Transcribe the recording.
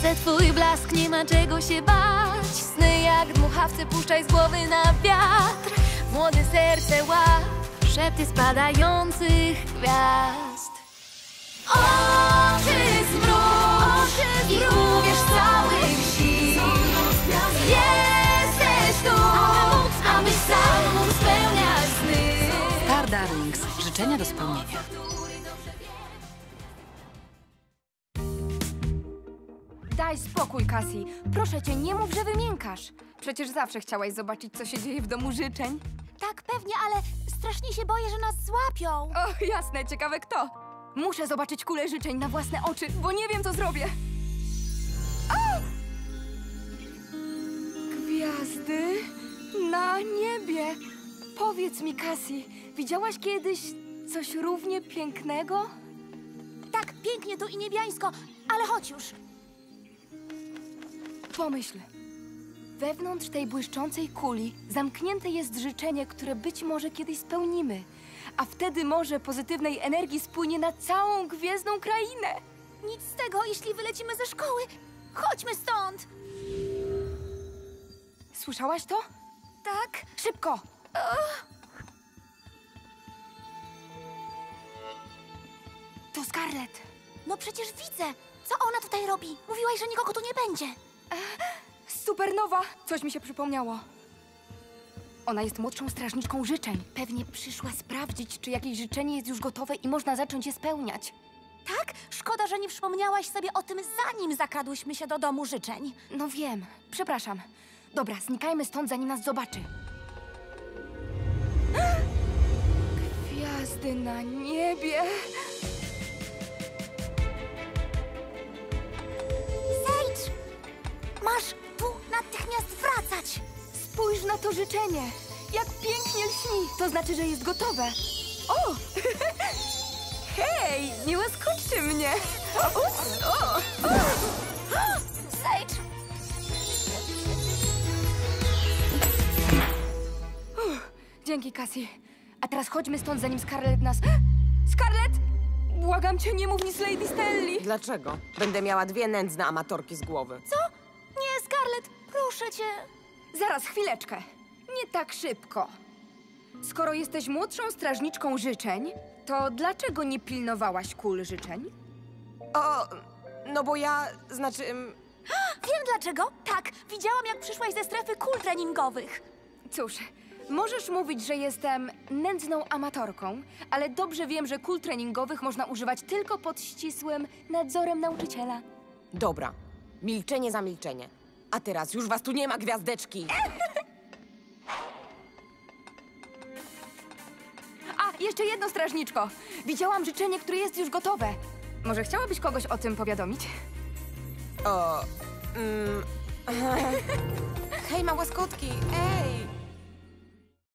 Widzę twój blask, nie ma czego się bać. Sny jak dmuchawce puszczaj z głowy na wiatr. Młode serce łap szepty spadających gwiazd. Oczy zmruż i uwierz całych sił. Jesteś tu, abyś sam mógł spełniać sny. Star Darlings. Życzenia do spełnienia. Daj spokój, Cassie. Proszę cię, nie mów, że wymiękasz. Przecież zawsze chciałaś zobaczyć, co się dzieje w domu życzeń. Tak, pewnie, ale strasznie się boję, że nas złapią. O, jasne, ciekawe kto. Muszę zobaczyć kulę życzeń na własne oczy, bo nie wiem, co zrobię. O! Gwiazdy na niebie. Powiedz mi, Cassie, widziałaś kiedyś coś równie pięknego? Tak, pięknie tu i niebiańsko, ale chodź już. Pomyśl. Wewnątrz tej błyszczącej kuli zamknięte jest życzenie, które być może kiedyś spełnimy. A wtedy morze pozytywnej energii spłynie na całą gwiezdną krainę. Nic z tego, jeśli wylecimy ze szkoły. Chodźmy stąd. Słyszałaś to? Tak? Szybko! To Scarlett. No przecież widzę. Co ona tutaj robi? Mówiłaś, że nikogo tu nie będzie. Supernowa! Coś mi się przypomniało. Ona jest młodszą strażniczką życzeń. Pewnie przyszła sprawdzić, czy jakieś życzenie jest już gotowe i można zacząć je spełniać. Tak? Szkoda, że nie przypomniałaś sobie o tym, zanim zakradłyśmy się do domu życzeń. No wiem. Przepraszam. Dobra, znikajmy stąd, zanim nas zobaczy. Gwiazdy na niebie. Sage! Masz tu natychmiast wracać. Spójrz na to życzenie. Jak pięknie lśni. To znaczy, że jest gotowe. O! Hej, nie łaskoczcie mnie. Ups, o! Sage! Dzięki, Cassie. A teraz chodźmy stąd, zanim Scarlett nas... Scarlett! Błagam cię, nie mów nic Lady Stelli. Dlaczego? Będę miała dwie nędzne amatorki z głowy. Co? Nie, Scarlett, proszę cię. Zaraz, chwileczkę. Nie tak szybko. Skoro jesteś młodszą strażniczką życzeń, to dlaczego nie pilnowałaś kul życzeń? O, no bo ja, znaczy... Wiem dlaczego. Tak, widziałam, jak przyszłaś ze strefy kul treningowych. Cóż, możesz mówić, że jestem nędzną amatorką, ale dobrze wiem, że kul treningowych można używać tylko pod ścisłym nadzorem nauczyciela. Dobra, milczenie za milczenie. A teraz już was tu nie ma, gwiazdeczki! A, jeszcze jedno, strażniczko. Widziałam życzenie, które jest już gotowe. Może chciałabyś kogoś o tym powiadomić? O... Hej, małe skutki, ej!